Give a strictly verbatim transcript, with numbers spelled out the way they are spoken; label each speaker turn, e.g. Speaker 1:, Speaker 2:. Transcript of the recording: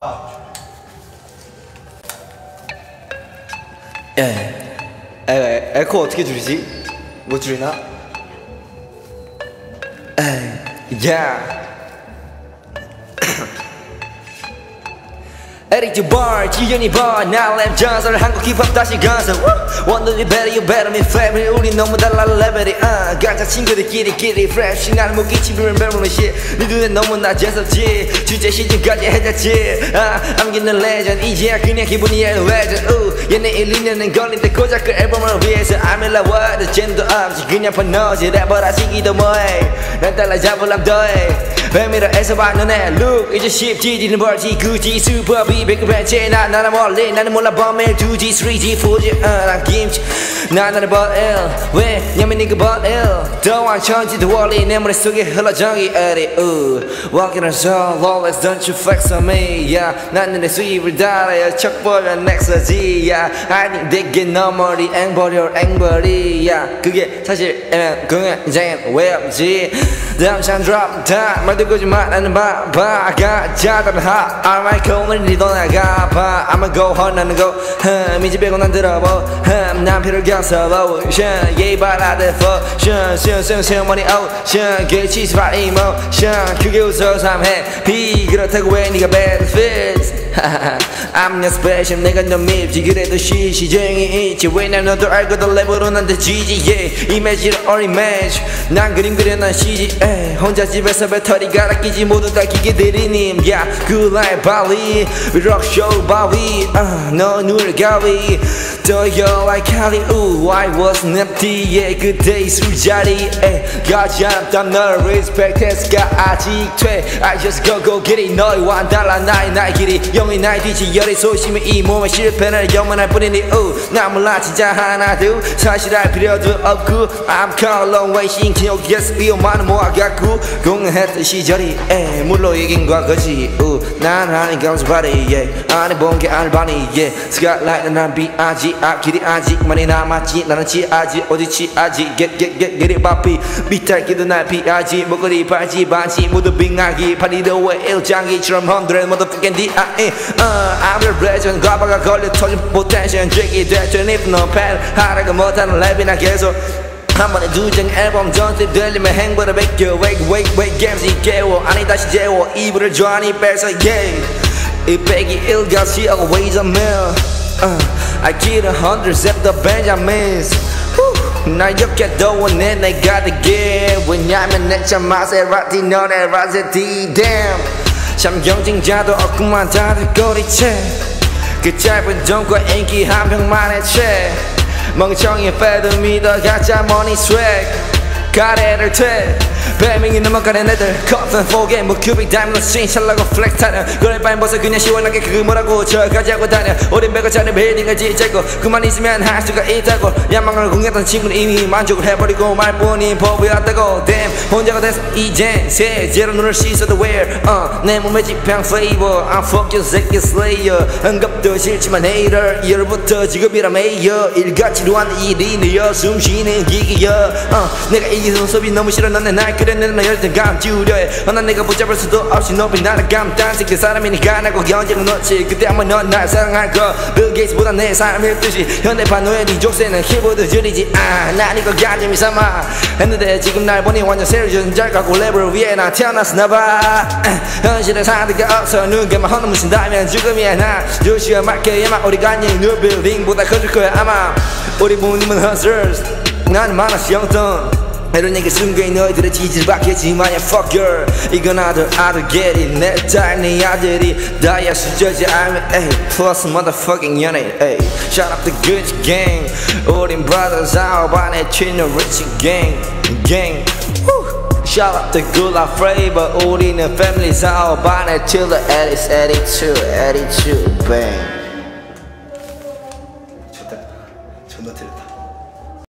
Speaker 1: 예. 에, 에코 어떻게 줄이지? 못 줄이나? 에이, 야. 에릭 bar, 지연이 bar, 나 랩 전설 한국 힙합 다시 건설 원더리 better, you better, me family 우리 너무 달라 레벨이 uh. 각자 친구들끼리 끼리 fresh 나를 못 끼치면 배우는 shit 네 눈엔 너무나 재수없지 주제 시즌까지 해졌지 uh. 남기는 legend 이제야 그냥 기분이야 legend uh. 얘네 일, 이 년은 걸린데 고작 그 앨범을 위해서 I'm in love with the 젠도 없지 그냥 퍼너지 래퍼라 시기도 뭐해 난 달라 잡을람 더해 배밀어에서 봤는 애 look 이제 쉽지 지는 벌지 굳이 슈퍼비 백급했지 나 나는 멀리 나는 몰라 범일 투 지 쓰리 지 사 지 난 김치 나 나는 버일 왜냐면 니가 버일 더왕 천지도 원리 내 머릿속에 흘러 정이 에리 Walking on soul always don't you flex on me yeah 나는 내 수입을 달아야 척 보면 넥서지 yeah I think 되게 너머리 앵벌이or 앵벌이 yeah 그게 사실 애면 공연장엔 왜 없지 damn drop time 말도 거짓말하는 바바가 자다른 하 I might call 늘 니도 나가봐 I'ma go hard 나는 go 흠 이제 빼고 난 들어보 흠난 피를 겪어보 션 예의 바라드 for 션션션션 money ocean 개치지 마 emotion 그게 웃어 삼해 비 그렇다고 왜 니가 bad fits I'm your special 내가 너 밉지 그래도 시시쟁이 있지 왜 날 너도 알고 더 랩으로 난 대지지 yeah 이미지를 or image 난 그림 그려 난 시지 에이. 혼자 집에서 배터리 갈아 끼지 모두 다 기계들이님 yeah good life 바위 rock show 바위 uh, 너 눈을 가위 더 you're like Cali ooh I was empty yeah 그때의 술자리 에이. 가지 않았던 너를 respect 했을까 아직 돼 I just go go get it 너희와 달라 나의 나의 길이 영이 나의 뒤지 열의 소심해 이 몸의 실패는 영원할 뿐이니 우 나 몰라 진짜 하나도 사실 알 필요도 없고 I'm come a long way 신기억에서 비오만은 모아갖고 공연했던 시절이 에 물로 이긴 과거지 우난 아닌 감사바리 yeah 안에 본게 알바니 yeah 스카이라이트는 난 비아지 앞길이 아직 많이 남았지 나는 지아지 어디 지아지 get get get get it 바삐 비탈기도 날 피하지 목걸이 바지 반지 모두 빙하기 파리도 왜 일장기처럼 hundred motherfucking D.I.E uh, I'm a legend 가바가 걸려 터진 potential 잭이 됐든 if no pen 하라고 못하는 랩이나 계속 한 번에 두 장 앨범 전체 들리면 행보를 베껴 Wake wake wake games 이 깨워 아니 다시 재워 이불을 좋아하니 뺏어 yeah 이 빼기 일가시 always a meal uh, I get a hundred zip the Benjamins 날 욕해도 원해 내가 되게 왜냐면 내 참 마세라티 너네 라세티 damn 참 경쟁자도 없구만 다들 꼬리채 그 짧은 돈과 인기 한 병만의 채 멍청이 패드 믿어 가짜 머니 swag 가래를 퇴 배밍이 넘어가는 애들 커튼 포개 무큐빅 다이몬드 씬 샬라고 플렉타는 그럴 바엔 벗어 그냥 시원하게 그 뭐라고 저까지 하고 다녀 오랜 배가 차는 빌딩을 지자고 그만 있으면 할 수가 있다고 야망을 공략했던 친구는 이미 만족을 해버리고 말뿐인 법이었다고 damn 혼자가 돼서 이젠 세제로 눈을 씻어도 where uh, 내 몸에 지평 flavor I'm fuck you 새끼 slayer 응급도 싫지만 hater 이열부터 지금이라 메이어 일같이로 하는 일이 느려 숨쉬는 기기여 uh, 내가 이기는 모습이 너무 싫어 너네 날 그래 내 열등감 지우려해 난 내가 붙잡을 수도 없이 높이 나를 감탄 새끼 사람이니까 나고 언제고 놓지 그때 한번 넌 날 사랑할 거 빌 게이츠보다 내 삶일 듯이 현대판 노예 네 족쇄는 키보드 줄이지 아난 이거 가짐이 삼아 했는데 지금 날 보니 완전 세리전 잘 갖고 랩을 위해 나 태어났으나봐 현실에 상대가 없어 눈 감아 헌 무신다면 죽음이야 나 조시가 맞게야만 우리가 아닌 뉴 빌딩보다 커질 거야 아마 우리 부모님은 hustlers 난 많았어 영돈 이런 얘기 순간에 너희들의 지지를 받겠지만 yeah, fuck you 이건 아들 아들 get it 내 딸 내 아들이 다야 수저지 알면 에이 plus motherfucking 연예인 에이 shout out the good gang 우린 brothers out 반에 튀는 rich gang gang Woo. shout out the good life flavor 우리는 family out 반에 till the eighties eighty-two eighty-two bang